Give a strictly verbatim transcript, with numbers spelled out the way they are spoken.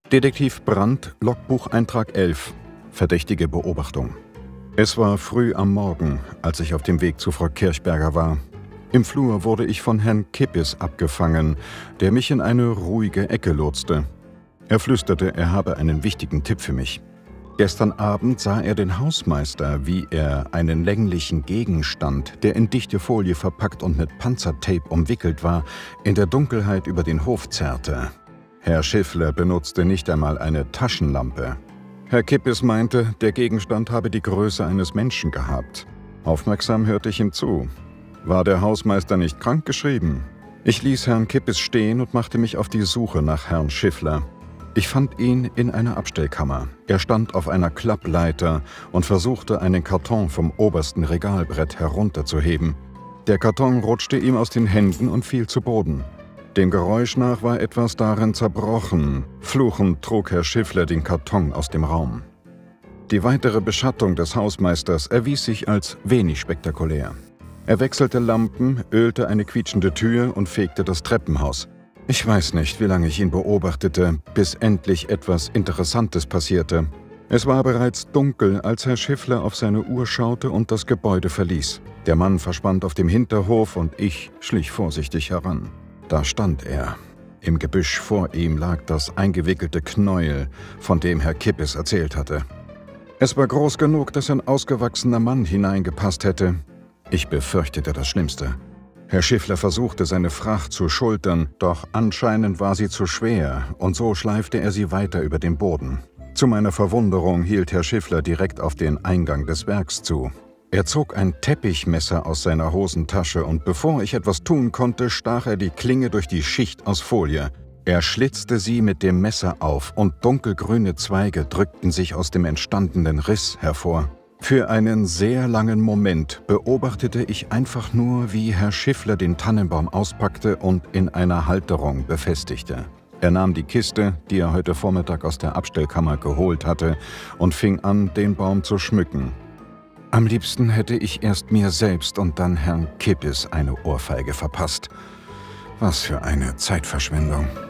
Detektiv Brandt, Logbucheintrag elf. Verdächtige Beobachtung. Es war früh am Morgen, als ich auf dem Weg zu Frau Kirchberger war. Im Flur wurde ich von Herrn Kippis abgefangen, der mich in eine ruhige Ecke lotste. Er flüsterte, er habe einen wichtigen Tipp für mich. Gestern Abend sah er den Hausmeister, wie er einen länglichen Gegenstand, der in dichte Folie verpackt und mit Panzertape umwickelt war, in der Dunkelheit über den Hof zerrte. Herr Schiffler benutzte nicht einmal eine Taschenlampe. Herr Kippis meinte, der Gegenstand habe die Größe eines Menschen gehabt. Aufmerksam hörte ich ihm zu. War der Hausmeister nicht krankgeschrieben? Ich ließ Herrn Kippis stehen und machte mich auf die Suche nach Herrn Schiffler. Ich fand ihn in einer Abstellkammer. Er stand auf einer Klappleiter und versuchte, einen Karton vom obersten Regalbrett herunterzuheben. Der Karton rutschte ihm aus den Händen und fiel zu Boden. Dem Geräusch nach war etwas darin zerbrochen. Fluchend trug Herr Schiffler den Karton aus dem Raum. Die weitere Beschattung des Hausmeisters erwies sich als wenig spektakulär. Er wechselte Lampen, ölte eine quietschende Tür und fegte das Treppenhaus. Ich weiß nicht, wie lange ich ihn beobachtete, bis endlich etwas Interessantes passierte. Es war bereits dunkel, als Herr Schiffler auf seine Uhr schaute und das Gebäude verließ. Der Mann verschwand auf dem Hinterhof und ich schlich vorsichtig heran. Da stand er. Im Gebüsch vor ihm lag das eingewickelte Knäuel, von dem Herr Kippis erzählt hatte. Es war groß genug, dass ein ausgewachsener Mann hineingepasst hätte. Ich befürchtete das Schlimmste. Herr Schiffler versuchte, seine Fracht zu schultern, doch anscheinend war sie zu schwer, und so schleifte er sie weiter über den Boden. Zu meiner Verwunderung hielt Herr Schiffler direkt auf den Eingang des Werks zu. Er zog ein Teppichmesser aus seiner Hosentasche und bevor ich etwas tun konnte, stach er die Klinge durch die Schicht aus Folie. Er schlitzte sie mit dem Messer auf und dunkelgrüne Zweige drückten sich aus dem entstandenen Riss hervor. Für einen sehr langen Moment beobachtete ich einfach nur, wie Herr Schiffler den Tannenbaum auspackte und in einer Halterung befestigte. Er nahm die Kiste, die er heute Vormittag aus der Abstellkammer geholt hatte, und fing an, den Baum zu schmücken. Am liebsten hätte ich erst mir selbst und dann Herrn Kippis eine Ohrfeige verpasst. Was für eine Zeitverschwendung.